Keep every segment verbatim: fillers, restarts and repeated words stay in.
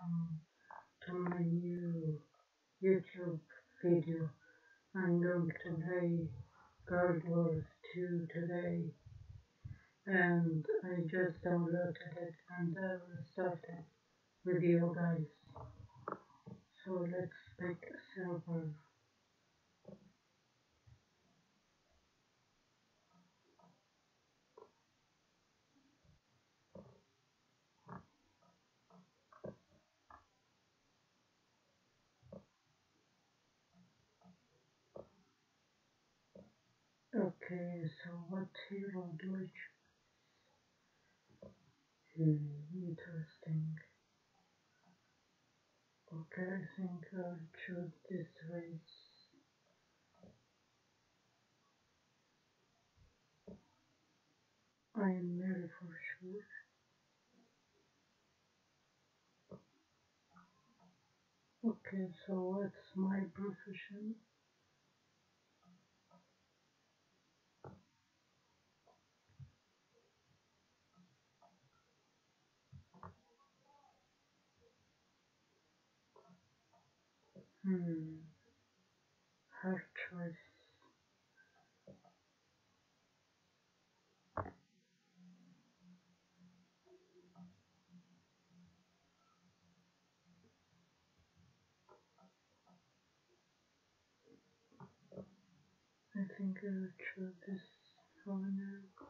welcome to my new YouTube video. I'm going to play Guild Wars two today, and I just downloaded it and I will start it with you guys. So let's pick a server. Okay, so what hero do I choose? Hmm, interesting. Okay, I think I'll choose this race. I am nearly for sure. Okay, so what's my profession? Hmm, hard choice. I think I'll choose this for now.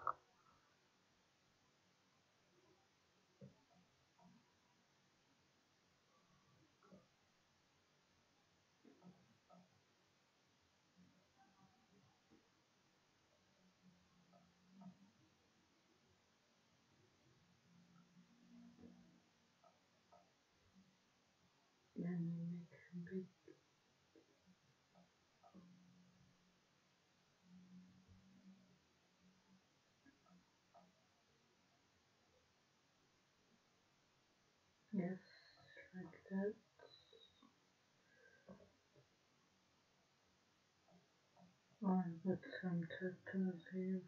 Let me make a bit. Yes, like that. Oh, I've got some turtles here.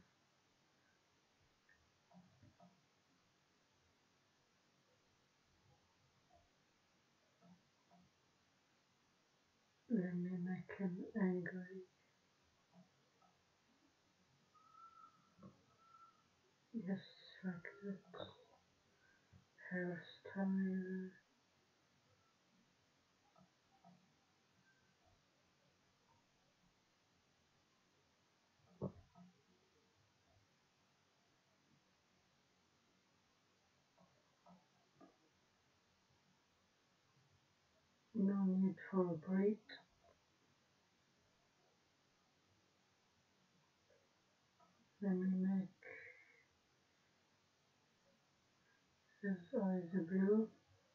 Let me make him angry. Yes, like that. Hairstyle. No need for a braid. Let me make his eyes blue.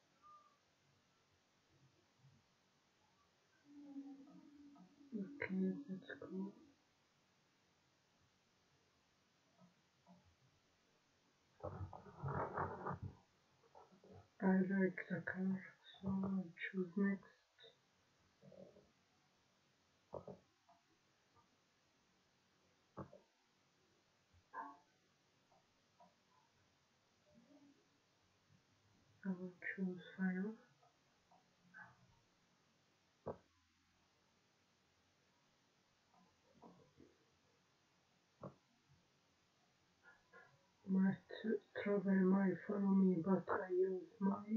Okay, that's cool. I like the car, so I'll choose next. I will choose fire. Might travel might follow me, but I use my.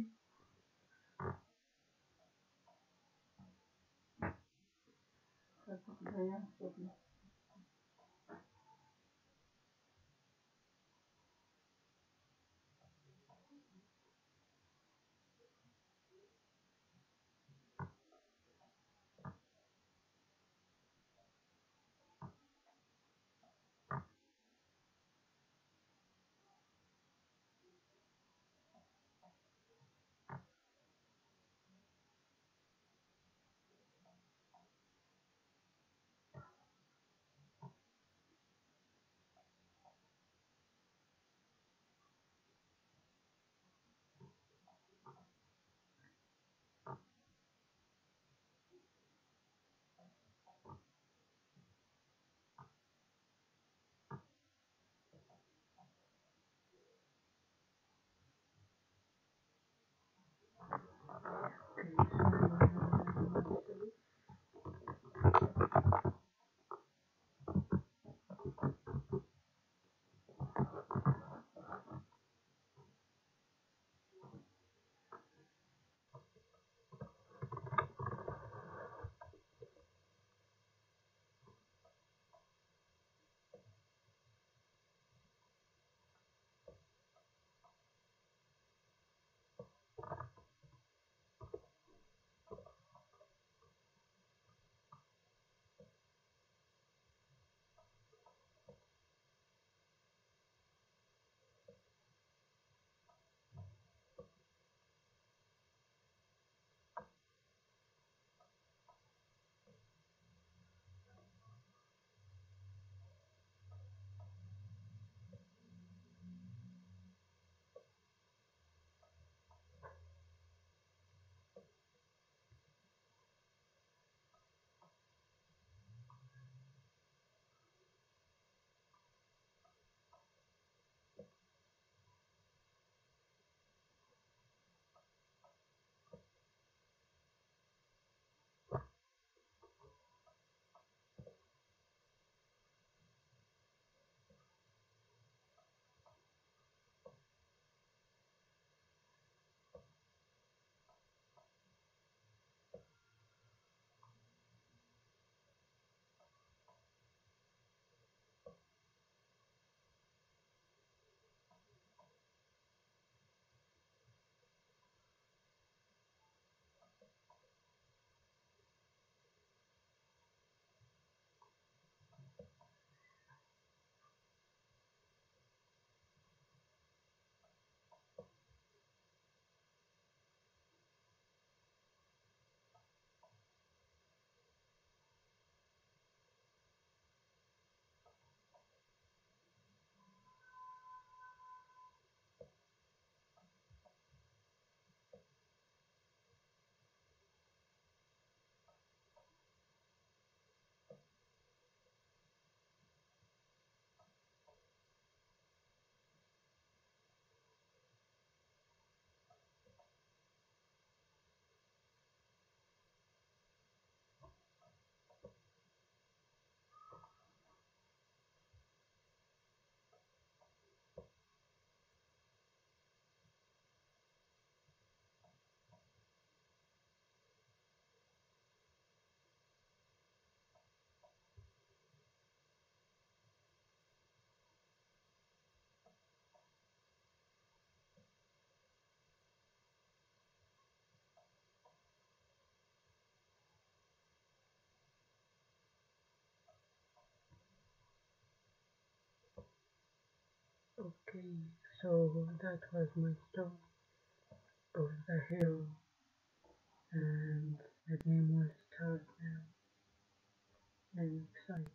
Okay, so that was my story of the hero, and the game will start now. I'm excited.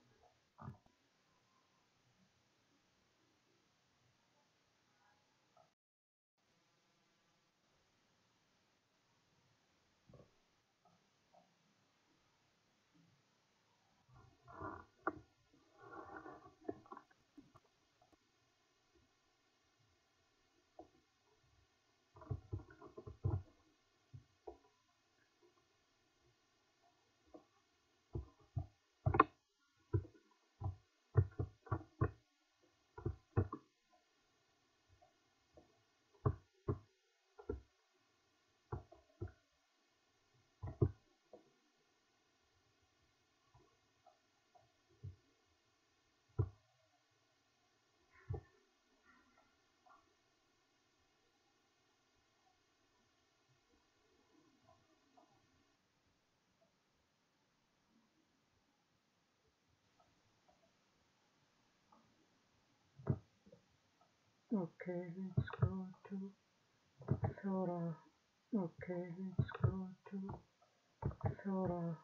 Okay, let's go to Sora. Okay, let's go to Sora.